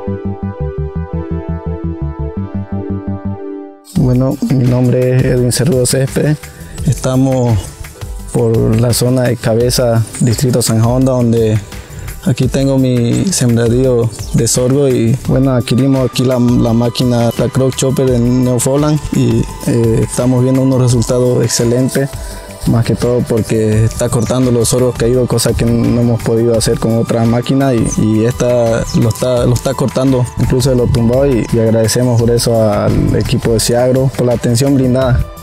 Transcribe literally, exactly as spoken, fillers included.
Bueno, mi nombre es Edwin Cerrudo Céspedes. Estamos por la zona de Cabeza, distrito San Juan, donde aquí tengo mi sembradío de sorgo y bueno, adquirimos aquí la, la máquina, la Croc Chopper en Neofoland y eh, estamos viendo unos resultados excelentes, más que todo porque está cortando los sorgos caídos, cosa que no hemos podido hacer con otras máquinas y, y esta lo está, lo está cortando incluso de lo tumbado y, y agradecemos por eso al equipo de Ciagro por la atención brindada.